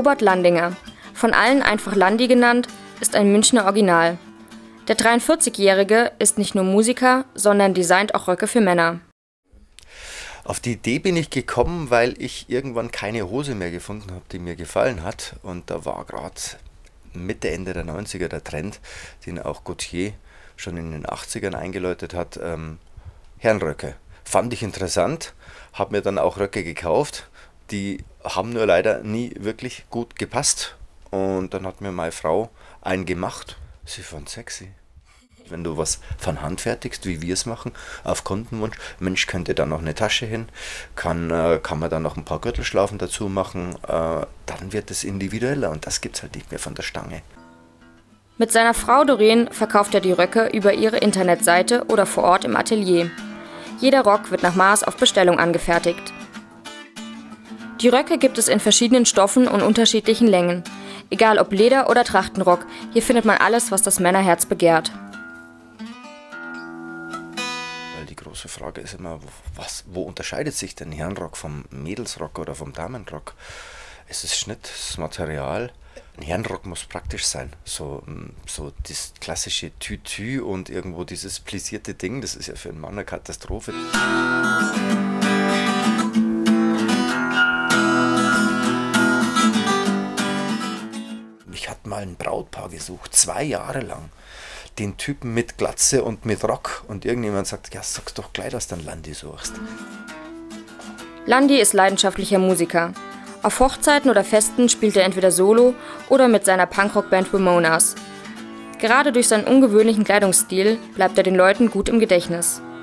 Robert Landinger, von allen einfach Landi genannt, ist ein Münchner Original. Der 43-Jährige ist nicht nur Musiker, sondern designt auch Röcke für Männer. Auf die Idee bin ich gekommen, weil ich irgendwann keine Hose mehr gefunden habe, die mir gefallen hat. Und da war gerade Mitte, Ende der 90er der Trend, den auch Gautier schon in den 80ern eingeläutet hat, Herrenröcke. Fand ich interessant, habe mir dann auch Röcke gekauft. Die haben nur leider nie wirklich gut gepasst. Und dann hat mir meine Frau einen gemacht. Sie fand sexy. Wenn du was von Hand fertigst, wie wir es machen, auf Kundenwunsch, Mensch, könnte da noch eine Tasche hin, kann man da noch ein paar Gürtelschlaufen dazu machen, dann wird es individueller und das gibt es halt nicht mehr von der Stange. Mit seiner Frau Doreen verkauft er die Röcke über ihre Internetseite oder vor Ort im Atelier. Jeder Rock wird nach Maß auf Bestellung angefertigt. Die Röcke gibt es in verschiedenen Stoffen und unterschiedlichen Längen. Egal ob Leder oder Trachtenrock, hier findet man alles, was das Männerherz begehrt. Weil die große Frage ist immer, wo unterscheidet sich denn Herrenrock vom Mädelsrock oder vom Damenrock? Es ist Schnitt, das Material. Ein Herrenrock muss praktisch sein. So das klassische Tütü und irgendwo dieses plisierte Ding, das ist ja für einen Mann eine Katastrophe. Ich hatte mal ein Brautpaar gesucht, 2 Jahre lang. Den Typen mit Glatze und mit Rock. Und irgendjemand sagt, ja, sag's doch gleich, dass du einen Landi suchst. Landi ist leidenschaftlicher Musiker. Auf Hochzeiten oder Festen spielt er entweder solo oder mit seiner Punkrock-Band Ramonas. Gerade durch seinen ungewöhnlichen Kleidungsstil bleibt er den Leuten gut im Gedächtnis.